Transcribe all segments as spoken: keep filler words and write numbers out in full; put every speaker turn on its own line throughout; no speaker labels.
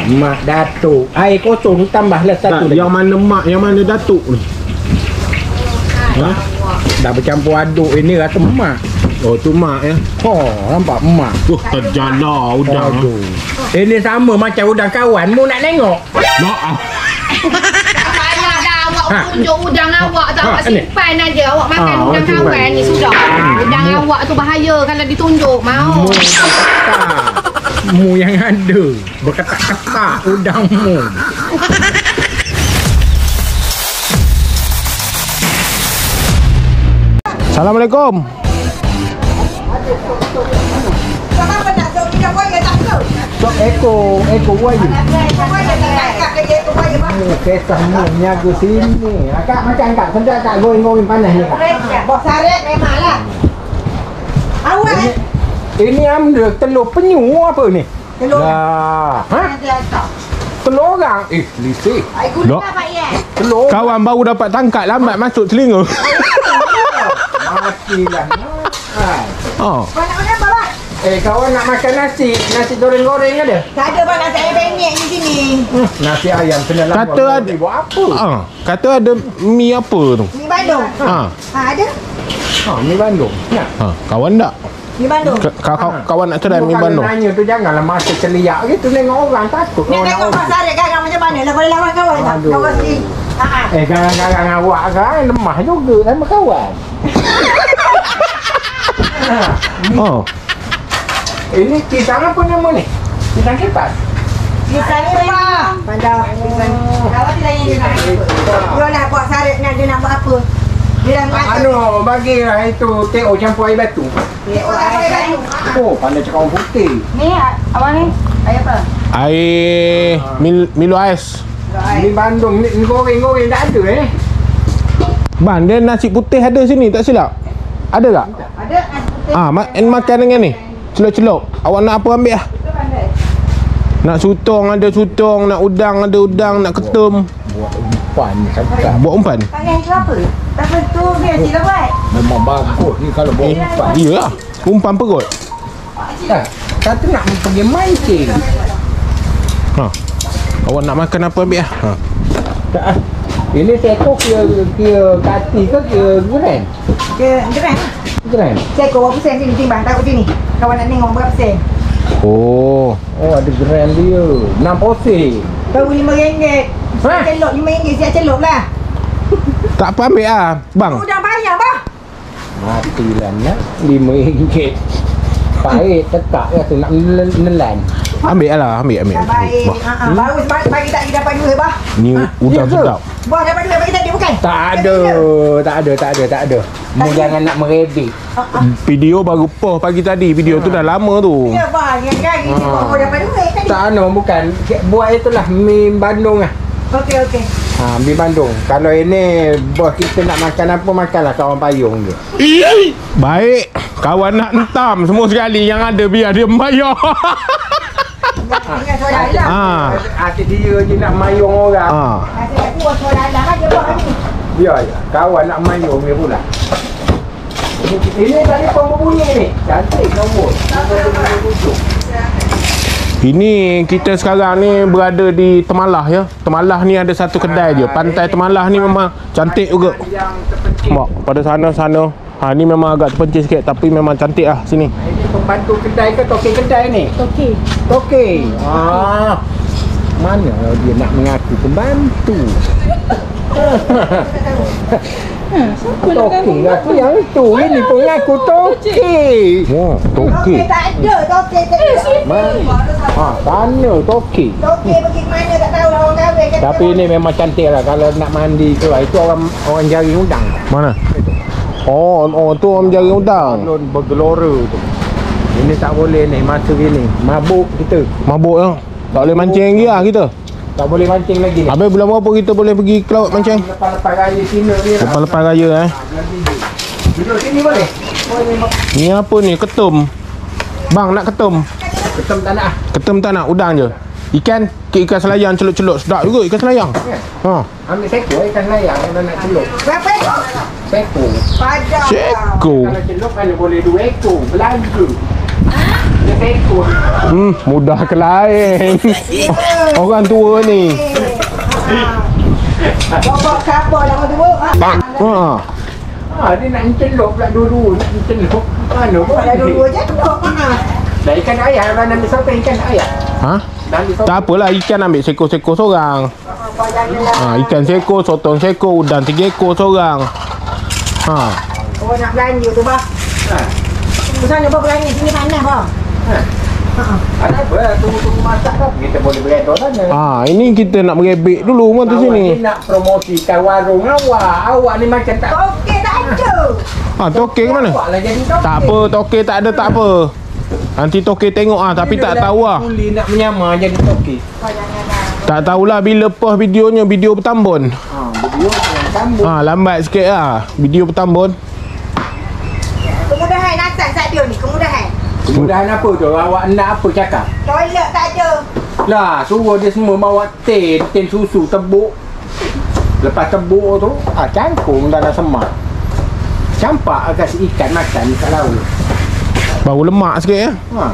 Mak Datuk. Air kosong tambahlah satu lagi.
Yang mana mak, yang mana Datuk ni? Ha?
Dah bercampur aduk ini rasa mak.
Oh tu mak ya.
Oh, nampak mak.
Oh terjala udang.
Aduh. Ini sama macam udang kawan. Mu nak tengok?
Nak.
Awak tunjuk udang awak tak, awak simpan aja. Awak makan
ha,
udang kawan ni sudah. Udang hmm. awak tu bahaya kalau ditunjuk mau.
Mu, mu yang ada berketak-ketak udangmu.
Assalamualaikum.
Kenapa nak sok kita buaya tak tahu?
Sok eko, eko buaya.
Buaya tak angkat ke eko buaya bang.
Mu kesah mu nyaga sini. Akak macam akak sedar tak goreng-goreng panas ni kak.
Bos saret memanglah. Awak
Ini amda telur penyu apa ni?
telur.
Lah. Ha? Telur orang. Eh, lisik.
Ai guna apa ya?
Telur.
Kawan baru dapat tangkap lambat masuk telinga.
Matilah.
Oh.
Mana-mana apa?
Eh, kawan nak makan nasi? Nasi goreng-goreng ada?
Tak ada bang nasi ayam penyet di sini.
Hmm, nasi ayam kena lama.
Kata ada
buat apa?
Ah, kata ada mi apa tu?
Mi Bandung.
Ha.
Ha ada?
Ha, mi Bandung. Ya.
Ha, kawan tak?
Mi Bandung.
Ka- ka- kawan nak try mi
Kalau
Bandung.
nanya tu janganlah masa celiak gitu tengok orang takut.
Nak
Orang
tengok
orang.
bos saret kan macam mana? Lah boleh lawan kawan tak?
Aduh.
Kawan sini. Ha.
Eh, garang-garang awak kan lemah juga sama kawan. Ha, ni-
Oh.
Ini pisang apa nama ni? Pisang kipas?
Pisang ni apa? Pandang. Pisang. Kawan tidak ingin nak apa? Dia nak buat saret nak dia nak buat apa? Dia dah masak.
Anu, bagilah itu T O campur air batu.
Dia orang air batu.
Oh, pandai cakap orang putih.
Ni awak ni air apa?
Air mil, Milo ais.
Ni Bandung ni goreng-goreng tak ada eh.
Bang, dia nasi putih ada sini tak silap? Ada tak?
Ada nasi putih.
Ah, ma- makan dengan ni. Celup-celup. Awak nak apa ambil ah?
Itu pandai.
Nak sutong ada sutong, nak udang ada udang, nak ketum.
Buat umpan cakap.
Buat umpan.
Tangan itu apa? Tapi tu biar sila buat.
Memang bagus ni kalau buat umpan.
Ya lah. Umpan perut.
Ha, kata nak pergi mancing.
Ha. Awak nak makan apa ambil ah? Ha.
Tak ah. Ini seko kira kira kati ke kira geran?
Dia geran.
Geran.
Saya kau berapa sen sini timbang takut sini. Kawan nak tengok berapa sen.
Oh.
Oh, ada geran dia. enam posen.
Baru lima ringgit.
Ha?
Celup lima ringgit siap celup lah.
Tak apa ambil ah, bang.
Udah bayar bang.
Matilah nak lima ringgit. Baik tekak ya tu nak nelan.
Ambil lah, ambil ambil.
Dah baik.
Wah,
Ha ah. Baru sebab pagi tadi dapat duit bah.
ni udang
ya ke?
sedap.
Bos dapat duit pagi tadi bukan?
Tak ada, tak ada, tak ada, tak ada. Mu jangan nak merebek.
Ha ah.
Video baru post pagi tadi. Video tu dah lama tu.
Ya bang, yang kali ni
Ah.
kau dapat duit tadi.
Tak ano bukan. Buat itulah mi Bandung ah.
Okey okey.
Ha, mi Bandung. Kalau ini bos kita nak makan apa makanlah kawan payung dia.
Baik. Kawan nak entam semua sekali yang ada biar dia membayar.
Tinggal soalan lah.
Ah.
Hati dia je nak mayung orang.
Ah.
Nanti nak buat soalan lah aja bos ni.
Ya, ya. Kawan nak mayung dia pula. Ini tadi pun berbunyi ni. Cantik nombor.
Ini kita sekarang ni berada di Temalah ya. Temalah ni ada satu kedai je. Pantai Temalah ni memang cantik juga.
Yang terpenting.
Mak, pada sana-sana. Ha ni memang agak terpencil sikit tapi memang cantik lah sini.
Ini pembantu kedai ke toke kedai ni?
Okey.
Toke. Ah. Mana dia nak mengaku pembantu? Toke aku yang itu. Ini pun ngaku toke.
Wah,
Okey
okey.
tak ada. Okey tak ada.
Ha, sana toke.
Okey pergi ke mana tak tahu lah orang kahwin kata.
Tapi ini memang cantik lah kalau nak mandi tu lah. Itu orang orang jari udang.
Mana? Oh, oh tu orang jari udang.
Balon bergelora tu. Ini tak boleh ni masa gini. Mabuk kita.
Mabuk ya. Tak boleh mancing lagi lah kita.
Tak boleh mancing lagi ni.
Habis bulan berapa kita boleh pergi ke laut mancing?
Lepas-lepas raya Cina ni lah.
Lepas-lepas raya eh.
Duduk sini boleh?
Ni apa ni? Ketum. Bang nak ketum.
Ketem tak nak.
Ketum tak nak, udang je. Ikan, ke ikan selayang celup-celup. Sedap juga ikan selayang. Ha.
Ambil seko ikan layang kalau nak celup.
Berapa ekor?
Seko.
Padah.
Seko.
Kalau celup mana boleh dua ekor. Belanja. seekor.
Hmm, mudah ke lain. Orang tua ni.
Bawa kapal dah dua.
Ha.
Ah, dia nak celup pula dulu, nak celup. Mana pun
Ada dua je tu. Ha.
Dah ikan ayam, dah ambil sampai ikan ayam.
Ha?
Dah ambil sampai.
Tak apalah, ikan ambil seekor-seekor seorang. Ha, ikan seekor, sotong seekor, udang tiga ekor seorang. Ha.
Oh nak belanja tu bah.
Ha.
Di sana bah belanja sini panas bah.
Ha. Ada apa? Tunggu-tunggu masak dah. Kita boleh beredor sana.
Ah, ini kita nak merebek dulu mata
Awak
sini.
ni nak promosikan warung awak. Awak ni macam tak.
Okey tak ada.
Ah, toke ke mana?
Awak lah jadi toke.
Tak apa, toke tak ada tak apa. Nanti toke tengok ah, tapi tak tahu ah.
Boleh nak menyamar jadi toke.
Tak tahulah bila post videonya, video bertambun.
Ha, video yang sambung.
Ah, lambat sikit ah, video bertambun.
Kemudahan asal saat dia ni, kemudahan.
Kemudahan apa tu? Awak nak apa cakap?
Toilet tak ada.
Lah, suruh dia semua bawa tin, tin susu tebuk. Lepas tebuk tu, ah cangkung dalam semak. Campak kasih ikan makan kat laut.
Bau lemak sikit ya.
Ha.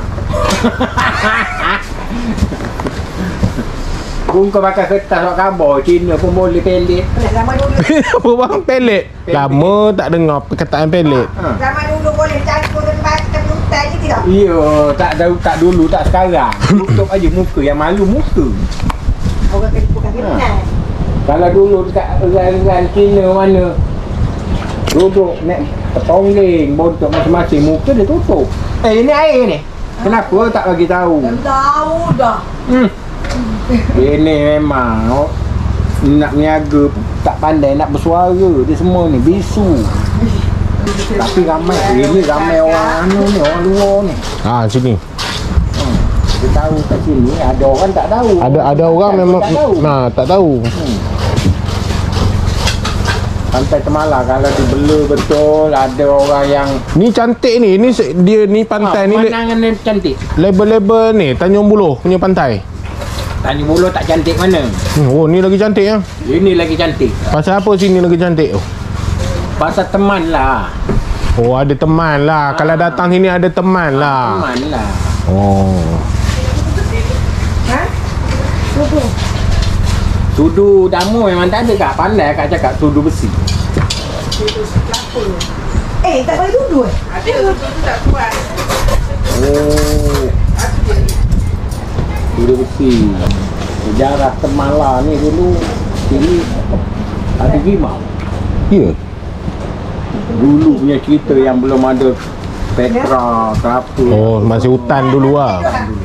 Kung kau pakai kertas buat khabar, Cina pun boleh pelet.
Zaman dulu.
Apa bang pelet? Lama tak dengar perkataan pelet.
Ha.
Zaman dulu boleh cangkul tempat tepi hutan je tidak?
Ya, tak tahu tak dulu tak sekarang. Tutup aja muka, yang malu muka.
Orang kena bukan kenal.
Kalau dulu dekat orang-orang Cina mana duduk naik petonggeng, bontot masing-masing, muka dia tutup. Eh, ini air ni. Kenapa tak bagi tahu?
Tahu dah.
Hmm. Ini memang oh, nak niaga tak pandai nak bersuara. Dia semua ni bisu. Tapi ramai, ini ramai orang anu ni, orang luar ni.
Ah, sini.
Hmm. Dia tahu kat sini, ada orang tak tahu.
Ada ada orang
tak,
memang
tak tahu.
nah, tak tahu.
Hmm. Pantai Temala kalau dibela betul, ada orang yang
Ni cantik ni, ni se- dia ni pantai
ha,
ni le-
pemandangan ni cantik.
label-label ni Tanjung Buloh punya pantai.
Tanjung Buloh tak cantik mana?
Hmm, oh ni lagi cantik ya.
Ini lagi cantik.
Pasal apa sini lagi cantik tu?
Pasal teman lah.
Oh ada teman lah.
Ah.
Kalau datang sini ada teman lah.
Teman lah.
Oh.
Ha? Sudu.
Sudu damu memang tak ada kak. Pandai kak cakap sudu besi.
Eh, tak boleh duduk eh?
Oh. Sudu besi. Sejarah Temala ni dulu sini ada rimau.
Ya.
Dulu punya cerita yang belum ada Petra ke apa.
Oh masih hutan dulu lah.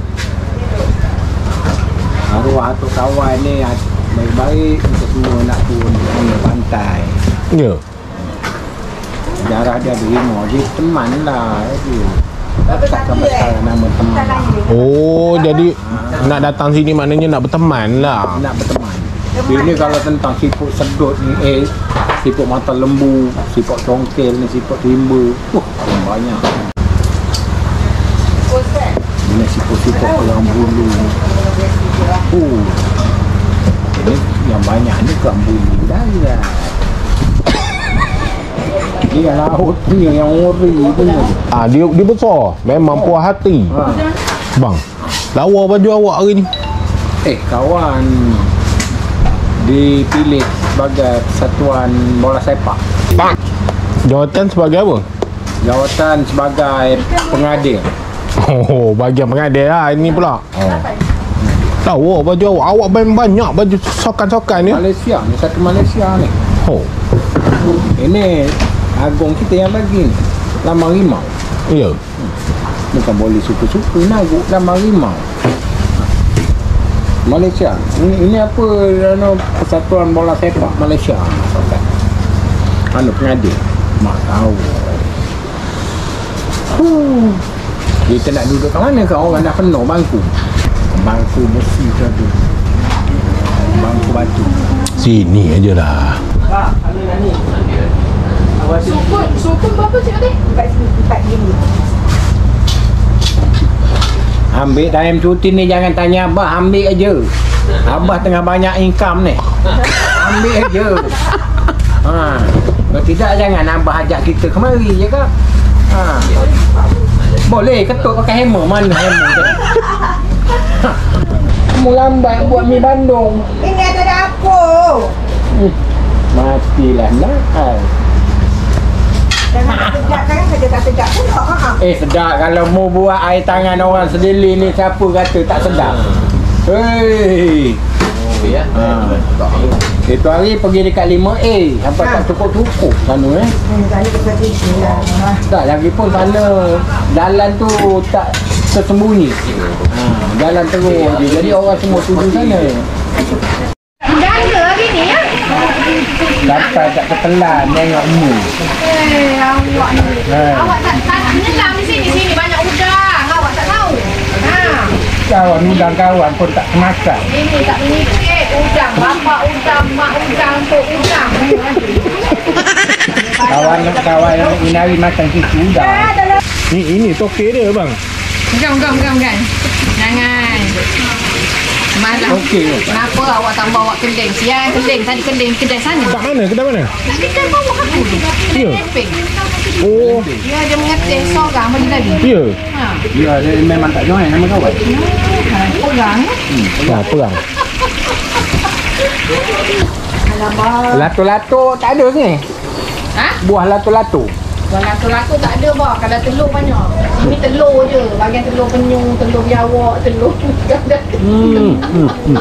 Arwah atau kawan ni baik-baik untuk semua nak turun ke pantai.
Ya.
Sejarah dia ada rimau. Dia teman lah dia. Tak pasal nama teman.
Oh jadi nak datang sini maknanya nak berteman lah.
Nak berteman. Ini kalau tentang siput sedut ni, eh siput mata lembu, siput congkel ni, siput rimba. Uh, banyak. Ini siput-siput orang bulu. Uh. Ini yang banyak ni kat bulu darat. Dia laut ni yang ori punya.
Ah dia dia besar. Memang puas hati.
Ha.
Bang. Lawa baju awak hari ni.
Eh kawan dipilih sebagai Persatuan Bola Sepak.
Jawatan sebagai apa?
Jawatan sebagai pengadil.
Oh, bahagian pengadil lah ini pula. Oh. Lawa baju awak. Awak banyak baju sokan-sokan ni.
Malaysia ni, satu Malaysia ni.
Oh.
Ini agung kita yang bagi ni. Lambang rimau.
Ya.
Bukan boleh suka-suka nak lambang rimau. Malaysia. Ini, ini apa anu Persatuan Bola Sepak Malaysia. Anu pengadil. Mak tahu. Huh. Kita nak duduk kat mana kau orang nak penuh bangku? Bangku besi tu ada. Bangku batu.
Sini aje lah.
Ah, ada ni.
Sukun, sukun berapa cik tadi?
Empat ribu.
Ambil dalam cuti ni jangan tanya Abah, ambil aja. Abah tengah banyak income ni. Ambil aja. Ha. Kalau tidak jangan Abah ajak kita kemari je kak. Ha. Boleh ketuk pakai hammer. Mana hammer tu? Kamu lambat buat mi Bandung.
Ini ada dapur.
Hmm. Matilah nak.
Jangan sejak kan kerja tak sejak pun tak ha.
Eh sedap kalau mau buat air tangan orang sendiri ni siapa kata tak sedap. Hei.
Oh ya.
Ha. Itu hari pergi dekat lima A sampai
Ha.
tak cukup-cukup sana eh.
Hmm, tadi kita tidur lah.
Tak lagi pun sana jalan tu tak tersembunyi. Ha, jalan terus je. Jadi orang semua tuju sana.
Ganda hari ni ya.
Sampai tak ketelan tengok mu.
Eh, awak ni.
Eh.
Awak tak tak menyelam di sini. Sini banyak udang. Awak tak tahu. Ha.
Kawan udang kawan pun tak kemakan.
Ini tak menyikit udang. Bapak udang, mak udang, tok udang.
Kawan kawan yang inari makan situ udang.
Ni ini tokek dia bang.
Pegang, pegang, pegang, pegang. Jangan. Malah.
Okey.
Kenapa awak tak bawa keling? Siang keling. Tadi keling kedai sana.
Tak mana? Kedai mana?
Tadi kan bawa aku tu.
Ya.
Camping.
Oh,
Ya, dia mengetih sorang bagi tadi.
ya.
Ha.
Ya, dia memang tak join sama kawan.
Perang.
Nah, perang.
Lato-lato tak ada ni.
Ha?
Buah lato-lato.
Kalau lato-lato tak ada bah. Kalau telur banyak. Ini telur je. Bagian telur penyu, telur biawak, telur
Hmm. hmm. hmm.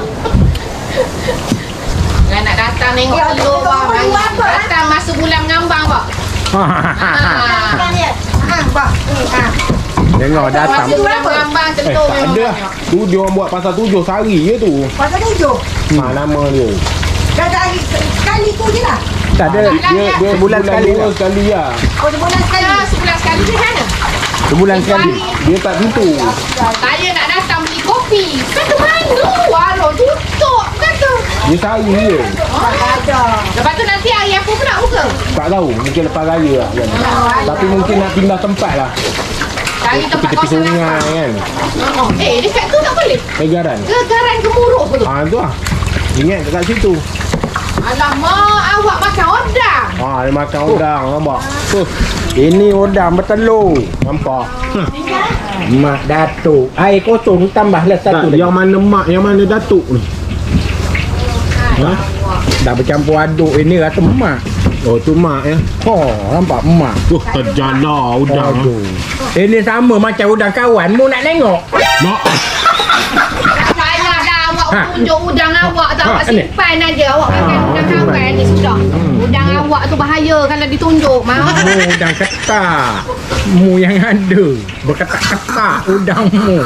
Nah, nak datang tengok
Ya,
telur
telur
bah.
penyu apa, eh?
Datang masuk bulan mengambang bah. Ha.
Kan dia. Ha, pak. Ni ha.
Tengok datang.
Masuk bulan mengambang
Eh,
telur
tak
memang
ada lah.
banyak.
Tu dia orang buat pasal tujuh sehari je tu.
Pasal tujuh.
Ha, nama dia.
Dah hari sekali tu je lah.
Tak ada.
Dia dia
Sebulan sekali
dua
lah.
sekali lah.
Oh, sebulan sekali.
Ya, sebulan sekali di sana.
Sebulan sekali.
Dia tak tentu.
Saya nak datang beli kopi. Kata mana? Warung tutup kata.
Dia sehari je.
Tak ada.
Lepas tu nanti hari apa pun nak buka?
Tak tahu. Mungkin lepas raya lah kan. Tapi mungkin nak pindah tempat lah.
Cari tempat
Tepi-tepi
kawasan
sungai
lapang.
kan.
Oh, eh, dekat tu tak boleh.
Egaran.
Kegaran gemuruh tu.
Ha, tu lah. Ingat dekat situ.
Alamak, awak makan odang.
Ha, dia makan udang. Nampak? Tu.
Ini udang bertelur.
Nampak?
Mak Datuk. Air kosong tambahlah satu
Tak,
lagi.
yang mana mak, yang mana datuk ni? Ha?
Dah bercampur aduk ini rasa mak.
Oh, tu mak ya.
Oh, nampak mak.
Tuh, terjala udang.
Aduh. Ini sama macam udang kawan. Mu nak tengok?
Mak.
Saya dah awak
Ha.
tunjuk udang awak tu.
Ha,
Awak
ni.
simpan aja. Awak makan
Ha,
udang
simpan.
kawan ni sudah. Udang awak tu bahaya kalau ditunjuk. Mau.
Mu udang ketak. Mu yang ada. Berketak-ketak udang mu.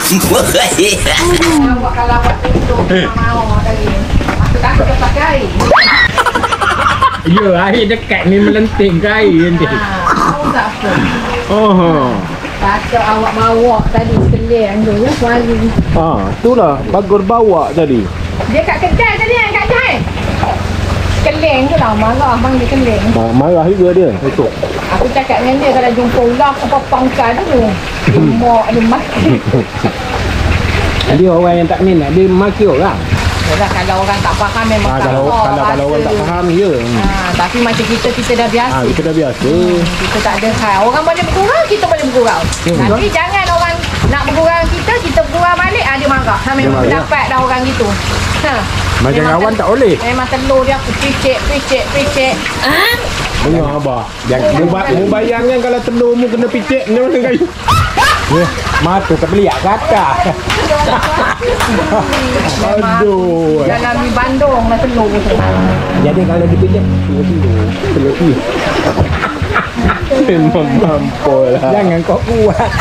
Awak kalau awak tunjuk mau tadi. Aku takut dia pakai.
Ya, air dekat ni melenting ke air nanti.
Ha, tahu tak apa.
Oh.
Patut awak bawa tadi sekeliling tu ya suara.
Ha, itulah bagus bawa tadi.
Dia kat kedai tadi kan kat Jai. Keling tu lah marah bang dia keling.
Ha, marah juga dia. Itu.
Aku cakap dengan dia kalau jumpa ular apa pangkat tu. Dia mak dia mati.
Dia orang yang tak minat, dia maki orang.
Yalah kalau orang tak faham memang
Ha,
tak
kalau
tahu
kalau kalau orang tak
bahasa.
faham je.
Ha, tapi macam kita kita dah biasa.
Ha, kita dah biasa.
Kita tak ada hal. Orang boleh bergurau, kita boleh bergurau. Tapi jangan orang nak bergurau kita, kita bergurau balik, ah, dia marah. Ha, memang
marah.
dapat dah orang gitu. Ha.
Macam
Memang
kawan
tel-
tak boleh.
Memang telur dia aku picit, picit, picit.
Dengar abah. Mu, ba- mu bayangkan kalau telur mu kena picit ni mana kayu.
Ya, mata terbeliak kata.
Aduh.
Dalam mi Bandung lah telur tu.
Jadi kalau dipijak, telur telur. Telur telur.
Memang mampu lah.
Jangan kau kuat.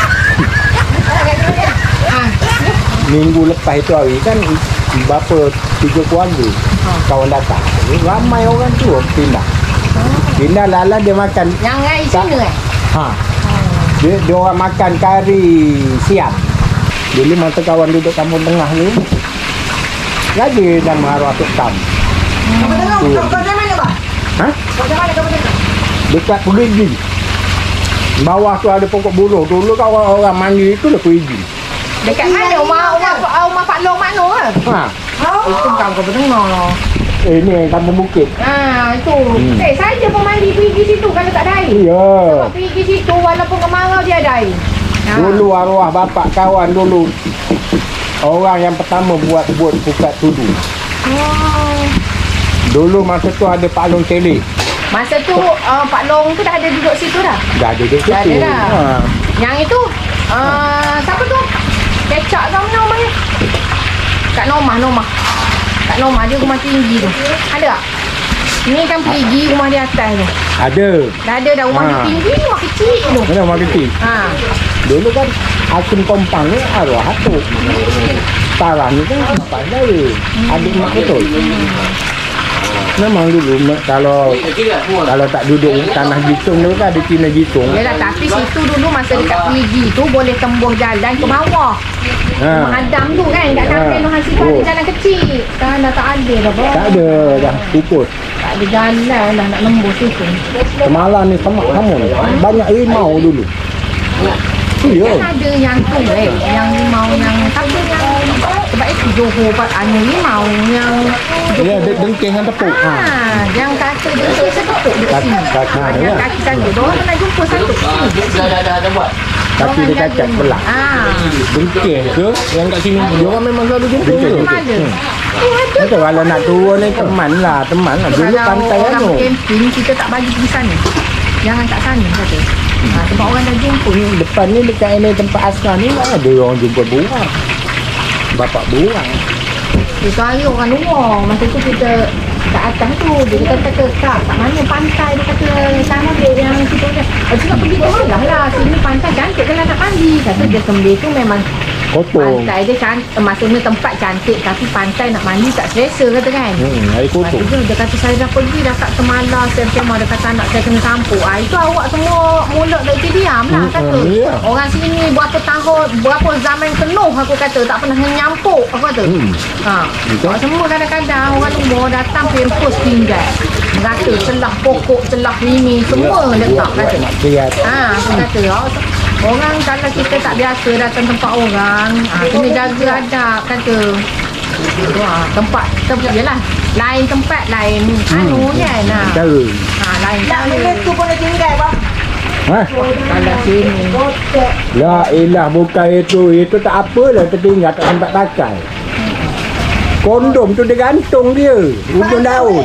Ha.
Minggu lepas itu hari kan bapa tiga keluarga kawan datang. Ramai orang tu pindah. Pindah lala dia makan.
Yang ai sini eh.
Ha. Dia, dia orang makan kari siap. Dulu masa kawan duduk kampung tengah ni. Lagi nama arwah Tok Tam.
Kau tengok, kau kau dari mana, Pak?
Ha?
Kau dari mana, kau tengok?
Dekat Perigi. Bawah tu ada pokok buruh. Dulu kan orang-orang mandi itu lah Perigi.
Dekat mana rumah rumah rumah Pak Long Makno ke?
Ha.
Itu kau kau dengar.
Eh ni kampung bukit.
Ha, itu.
Hmm.
Eh, saya pun mandi pergi situ kalau tak ada air.
Ya.
Sebab pergi situ walaupun kemarau dia ada air. Ha.
Dulu arwah bapak kawan dulu. Orang yang pertama buat buat pukat tudu.
Oh.
Dulu masa tu ada Pak Long Tele.
Masa tu uh, Pak Long tu dah ada duduk situ dah.
Dah ada dekat
Dah
situ.
ada dah.
Ha.
Yang itu uh, siapa tu? Kecak kau mana namanya? Kak Nomah, Nomah. Kak Nomah dia rumah tinggi tu. Ada tak? Ni kan pergi rumah di atas tu.
Ada.
Dah ada dah rumah
Ha.
dia tinggi, rumah kecil tu.
Mana marketing?
Ha.
Dulu kan Hakim Kompang ni arwah Hatuk. Sekarang ni kan pandai. Adik mak betul. Memang dulu me- kalau kalau tak duduk tanah Jitung tu kan ada Cina Jitung.
Yalah, tapi situ dulu masa dekat pergi tu boleh tembus jalan ke bawah.
Ha.
Menghadam tu kan kat samping
Ha.
tu Hasifah ada
Oh.
jalan kecil. Sekarang dah tak ada dah bro.
Tak ada dah pupus.
Tak ada jalan dah nak nembus situ.
Semalam ni sama kamu banyak rimau dulu. Ya.
Kan ada yang tu eh, yang rimau yang tapi yang sebab itu Johor Pak anu rimau yang
Ya, ada dengking dengan tepuk. Ha.
Ah, yang kata dia tu setepuk dekat sini.
Kaki- kaki,
Ah,
ya.
yang kaki satu. Diorang pernah jumpa satu.
Kaki dia cacat belah.
Ah,
Dengking ke yang kat sini? Dia orang memang selalu jumpa.
Dengking.
memang ada. Tu ada.
Betul kalau nak turun ni teman lah, teman lah. Dulu
Kalau
pantai
orang
anu.
camping, kita tak bagi pergi sana. Jangan kat sana kata. Ha, sebab orang dah jumpa.
Depan ni dekat ini tempat asal ni ada orang jumpa burang. Bapak burang.
Itu hari orang luar. Masa tu kita kat atas tu. Dia kata, kata Kak, kat mana pantai? Dia kata, sana dia yang kita kata. Oh, cakap pergi ke mana lah. Sini pantai cantik kalau nak mandi. Kata dia Kembir tu memang
Kotor.
pantai dia cantik. Maksudnya tempat cantik. Tapi pantai nak mandi tak selesa kata kan.
Hmm, air
Lepas
kotor.
tu dia kata saya dah pergi dah kat Temala Sempema dia kata anak saya kena sampuk. Ah itu awak semua mulut dah je diam lah
Hmm,
kata.
hmm, ya.
Orang sini berapa tahun berapa zaman penuh aku kata tak pernah nyampuk aku kata.
Hmm.
Ha.
Betul.
Awak semua kadang-kadang orang luar datang pempos tinggal. Merata celah pokok, celah ini semua letak
Buat
kata.
nak kiat.
Ha, aku kata awak orang kalau kita tak biasa datang tempat orang, ha, kena jaga adab kata. Wah, tempat tempat je lah. Lain tempat, lain anu kan. Ha.
Cara.
Ha, lain
Tak
cara.
boleh tu boleh tinggal bang.
Ha?
Kalau sini.
La ilah bukan itu. Itu tak apalah tertinggal tak sempat pakai. Kondom tu dia gantung dia. Ujung daun.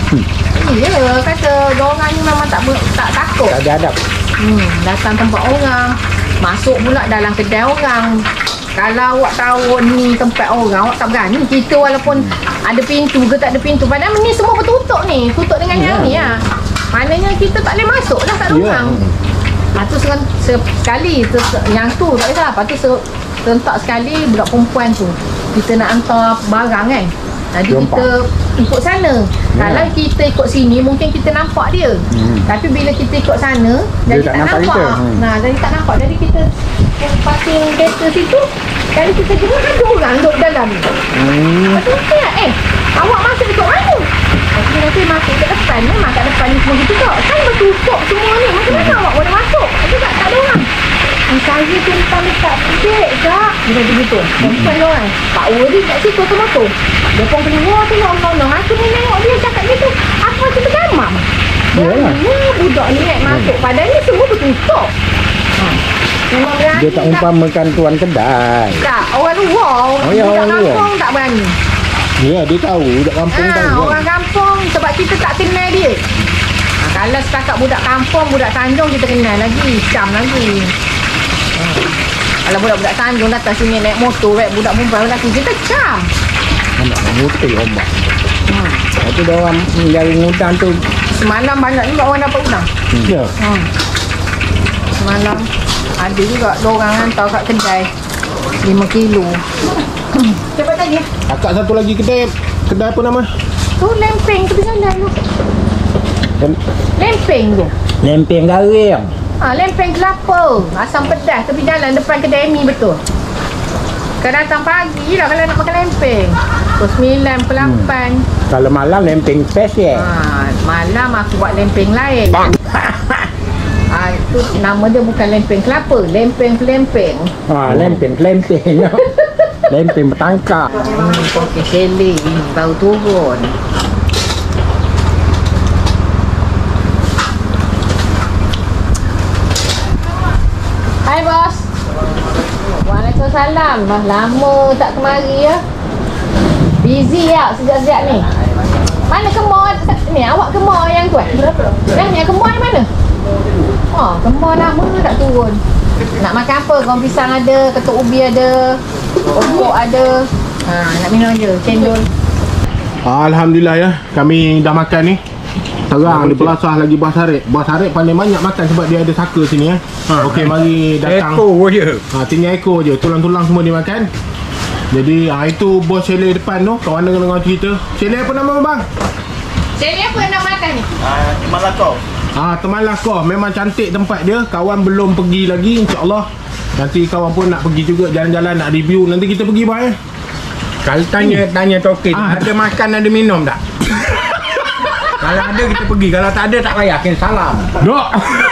Ya, kata orang ni memang tak ber, tak takut.
Tak ada adab.
Hmm, datang tempat orang, masuk pula dalam kedai orang. Kalau awak tahu ni tempat orang, awak tak berani. Kita walaupun ada pintu ke tak ada pintu, padahal ni semua bertutup ni. Tutup dengan yang ni lah. Maknanya kita tak boleh masuk lah kat
Ya.
rumah. Lepas tu se- se- sekali, se- yang tu tak kisah. Lepas tu se- serentak sekali budak perempuan tu. Kita nak hantar barang kan. Jadi
Jumpa.
kita ikut sana. Kalau kita ikut sini mungkin kita nampak dia.
Hmm.
Tapi bila kita ikut sana,
Dia
jadi
tak
tak
nampak
nampak.
kita. Hmm.
Nah, jadi tak nampak. Jadi kita pasang kereta situ. Jadi kita tengok ada orang duduk dalam.
Hmm.
Lepas tu kita, eh, awak masuk ikut mana? Lepas tu nanti masuk kat depan. Memang kat depan ni semua kita. Kan bertutup semua ni. Macam mana awak boleh masuk? Lepas tak, tak ada orang. Ah, saya tumpang dekat pijik, Kak. Dia kata begitu. Perempuan dia orang. Pak Ua dia kat situ tu motor. Dia pun keluar tengok nong-nong. Aku ni tengok dia cakap gitu. Aku macam tergamam.
Yalah.
Berani budak ni nak masuk. Padahal ni semua bertutup. Ha. Memang berani.
Dia tak umpamakan tuan kedai.
Tak, orang luar.
Oh, ya,
budak
orang luar.
kampung tak berani.
Ya, dia tahu. Budak kampung
Ah,
tahu.
orang kampung sebab kita tak kenal dia. Ha, kalau setakat budak kampung, budak Tanjung kita kenal lagi. Cam lagi. Ha. Kalau budak-budak Tanjung datang sini naik motor, wek budak perempuan datang kita cam.
Nak mengutip ombak.
Hmm.
Itu dia orang mencari ngutang tu.
Semalam banyak juga orang dapat udang.
Ya.
Hmm. Semalam ada juga orang hantar kat kedai lima kilo.
Cepat tanya.
Akak satu lagi kedai. Kedai apa nama?
Tu lempeng tepi jalan tu.
Lem-
Lempeng tu.
Lempeng garing.
Ha, lempeng kelapa. Asam pedas tepi jalan depan kedai mi betul. Kau datang pagi lah kalau nak makan lempeng. Pukul sembilan, pukul lapan.
Kalau malam lempeng spesial.
Ha, malam aku buat lempeng lain. Ha, itu nama dia bukan lempeng kelapa. Lempeng-lempeng.
Ha, lempeng lempeng. Lempeng bertangkap.
Hmm, okey seling. Baru turun. Hai bos. Waalaikumsalam. Dah lama tak kemari ya. Busy ya sejak-sejak ni. Mana kemar ni? Awak kemar yang tu eh? Dah ni kemar di mana? Oh, kemar lama tak turun. Nak makan apa? Goreng pisang ada, ketuk ubi ada, pokok ada. Ha, nak minum je, cendol.
Alhamdulillah ya, kami dah makan ni. Terang, dia belasah lagi buah sarik. Buah sarik paling banyak makan sebab dia ada saka sini ya. Ha, okey, mari datang.
Ekor je.
Ha, tinggal ekor je, tulang-tulang semua dia makan. Jadi ha, itu bos chalet depan tu, kawan dengan cerita. Chalet apa nama bang?
Chalet apa yang nak makan ni?
Ah, Malakau.
Ah, Teman Lakoh memang cantik tempat dia. Kawan belum pergi lagi, insya-Allah. Nanti kawan pun nak pergi juga jalan-jalan, nak review. Nanti kita pergi bang ya.
Kalau tanya tanya token,
Ah.
ada makan ada minum tak? Kalau ada kita pergi, kalau tak ada tak payah, kena salam.
Dok.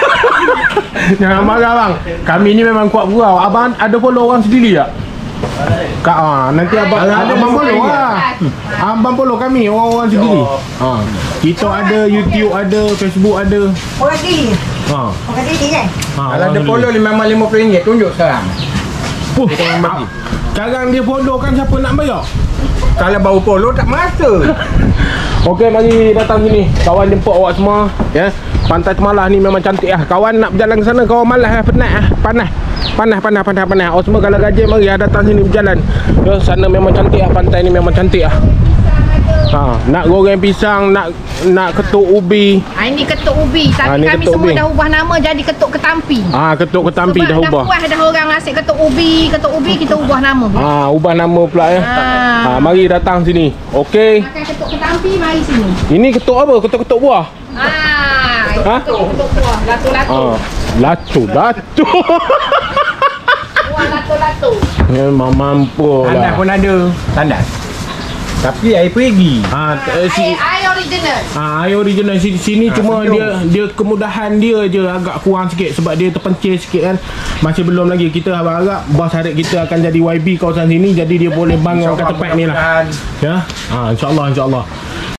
Jangan marah bang. Kami ni memang kuat gurau. Abang ada follow orang sendiri tak? Kak, ah, nanti abang
Kalau
ada
ada
abang follow
follow,
lah. Abang follow kami orang-orang sendiri. Ha. Kita ada YouTube, ada Facebook, ada.
Orang sendiri.
Ha.
Orang sendiri kan?
Ha.
Kalau ada follow memang lima puluh ringgit, tunjuk sekarang.
Puh.
Kita yang bagi.
Sekarang dia follow kan siapa nak bayar?
Kalau baru follow tak masa.
Okey, mari datang sini. Kawan jemput awak semua, ya. Pantai Temalah ni memang cantik ah. Kawan nak berjalan ke sana, kawan malas ah, penat ah, panas. Panas, panas, panas, panas. Awak semua kalau rajin mari ah, datang sini berjalan. Ya, sana memang cantik ah, pantai ni memang cantik ah. Ha, nak goreng pisang, nak nak ketuk ubi.
Ha, ini ketuk ubi. Tapi
Ha, ni
kami
ketuk
semua
ubi.
dah ubah nama jadi ketuk ketampi.
Ah, ketuk ketampi
Sebab
dah ubah.
dah puas dah orang asyik ketuk ubi, ketuk ubi kita ubah nama.
Ah, ubah nama pula ya.
Ah.
Ah, mari datang sini. Okey.
Makan ketuk ketampi mari sini.
Ini ketuk apa? Ketuk-ketuk buah.
Ah,
Ha?
ketuk ketuk buah, latu-latu.
Ah, latu, latu.
Buah latu-latu.
Memang mampu
Tandas
lah.
pun ada. Tandas. Tapi air pergi.
Ah, eh, si
Air, air original.
Ah, air original sini, sini
Ah,
cuma
sejuk.
dia dia kemudahan dia je agak kurang sikit sebab dia terpencil sikit kan. Masih belum lagi. Kita harap bos Harik kita akan jadi Y B kawasan sini, jadi dia boleh bangun kat tempat ni lah.
Mudah-mudahan.
Ya. Ah, insya-Allah insya-Allah.